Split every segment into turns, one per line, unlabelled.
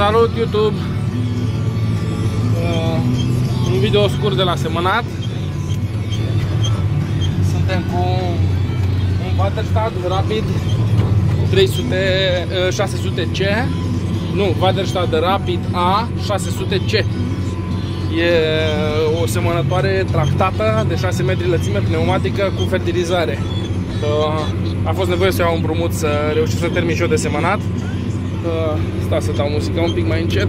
Salut YouTube! Un video scurt de la semănat. Suntem cu un Waterstad Rapid 600C. Nu, Waterstad Rapid A 600C. E o semănătoare tractată de 6 metri lățime, pneumatică cu fertilizare. A fost nevoie să iau un împrumut să reușesc să termin și eu de semănat. Stau să dau muzica un pic mai încet.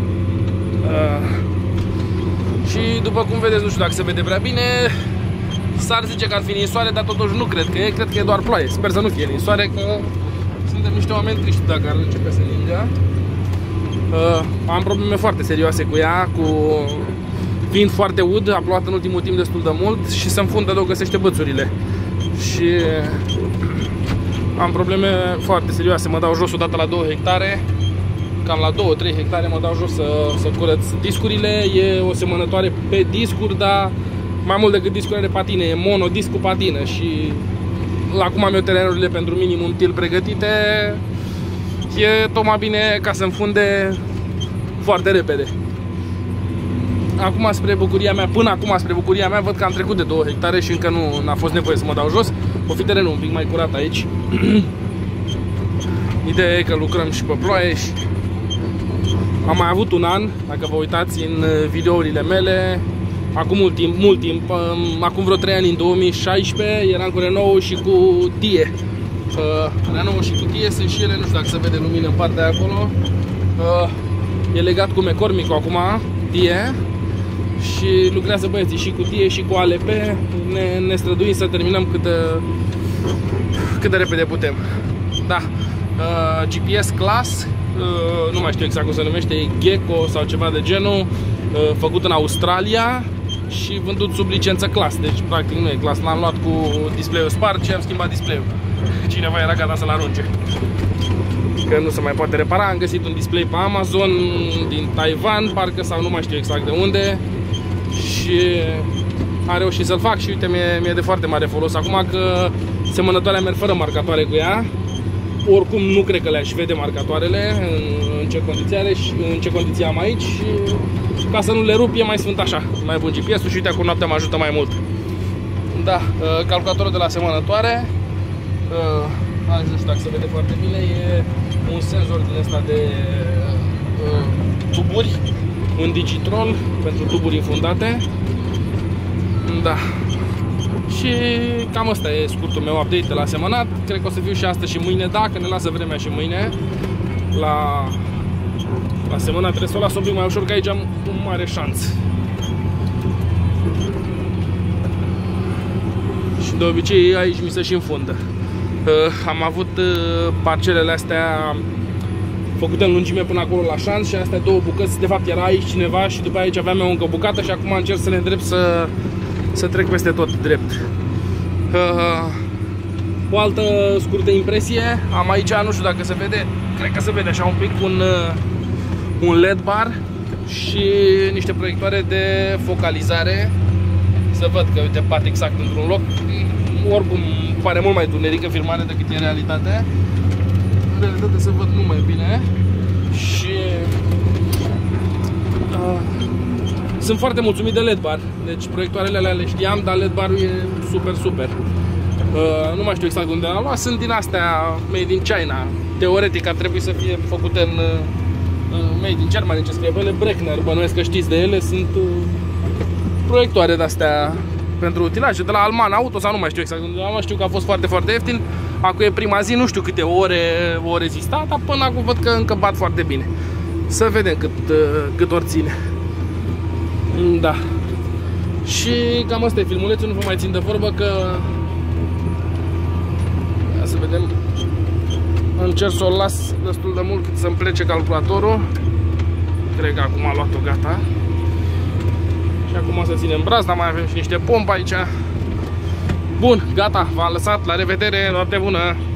Și după cum vedeți, nu știu dacă se vede prea bine. S-ar zice că ar fi ninsoare, dar totuși nu cred că e. Cred că e doar ploaie. Sper să nu fie ninsoare, că suntem niște oameni triști dacă ar începe să ningea. Am probleme foarte serioase cu ea, fiind foarte ud, a plouat în ultimul timp destul de mult și se înfundă de o găsește bățurile. Și am probleme foarte serioase, mă dau jos odată la 2 hectare, cam la 2-3 hectare mă dau jos să curăț discurile. E o semănătoare pe discuri, dar mai mult decât discuri are patine, e monodisc cu patină și acum am eu terenurile pentru minim un til pregătite. E tot mai bine ca să înfunde foarte repede. Acum spre bucuria mea, până acum spre bucuria mea, văd că am trecut de 2 hectare și încă nu a fost nevoie să mă dau jos. O fi terenul un pic mai curat aici. Ideea e că lucrăm și pe ploaie și am mai avut un an, dacă vă uitați în videourile mele, acum mult timp, acum vreo 3 ani, în 2016, eram cu Renault și cu tie. Renault și cu tie sunt și ele, nu știu dacă se vede lumină în partea de acolo. E legat cu McCormick acum, tie. Și lucrează băieții și cu tie și cu ALP. Ne străduim să terminăm cât de repede putem. Da. GPS Class, nu mai știu exact cum se numește, e Gecko sau ceva de genul, făcut în Australia și vândut sub licență Class. Deci practic nu e Class, l-am luat cu display-ul spart și am schimbat display-ul. Cineva era gata să-l arunce, că nu se mai poate repara. Am găsit un display pe Amazon din Taiwan, parcă, sau nu mai știu exact de unde, și am reușit să-l fac și uite, mi-e de foarte mare folos acum, că semănătoarea merg fără marcatoare cu ea. Oricum nu cred că le-aș vede marcatoarele în ce condiții are și în ce condiții am aici, și ca să nu le rup e mai sfânt așa, mai bun GPS-ul și uite, acum noaptea mă ajută mai mult. Da, calculatorul de la semănătoare, nu știu dacă se vede foarte bine, e un senzor din ăsta de tuburi, un Digitrol pentru tuburi infundate. Da. Și cam asta e scurtul meu update de la semănat. Cred că o să fiu și astăzi și mâine, dacă ne lasă vremea și mâine la semănat. Trebuie să o las un pic mai ușor, că aici am un mare șanț. Și de obicei aici mi se și înfundă. Am avut parcelele astea făcute în lungime până acolo la șanț și astea două bucăți, de fapt era aici cineva și după aici aveam eu încă o bucată și acum încerc să le îndrept, să trec peste tot drept. O altă scurtă impresie, am aici, nu știu dacă se vede, cred că se vede așa un pic, un LED bar și niște proiectoare de focalizare. Să văd că, uite, bat exact într-un loc. Oricum pare mult mai tunerică filmare decât e în realitate. În realitate se văd mult mai bine. Și sunt foarte mulțumit de LED bar. Deci proiectoarele alea le știam, dar LED barul e super. Nu mai știu exact unde am luat. Sunt din astea made in China. Teoretic ar trebui să fie făcute în made in Germany, ce scrie pe ele, Brechner, bănuiesc că știți de ele. Sunt proiectoare de astea pentru utilaje de la Alman Auto sau nu mai știu exact unde am luat. Știu că a fost foarte ieftin. Acum e prima zi, nu știu câte ore o rezista, dar până acum văd că încă bat foarte bine. Să vedem cât ori ține. Da. Și cam asta e filmulețul, nu vă mai țin de vorbă, că ia să vedem. Încerc să o las destul de mult cât să-mi plece calculatorul. Cred că acum a luat-o gata. Și acum o să ținem brazda, mai avem și niște pompe aici. Bun, gata, v-am lăsat, la revedere, noapte bună!